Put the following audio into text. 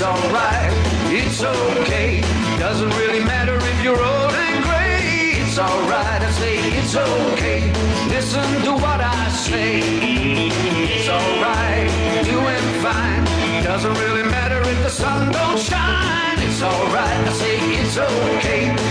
it's alright, it's okay. Doesn't really matter if you're old and gray. It's alright, I say it's okay. Listen to what I say. It's alright, doing fine. Doesn't really matter if the sun don't shine. It's alright, I say it's okay.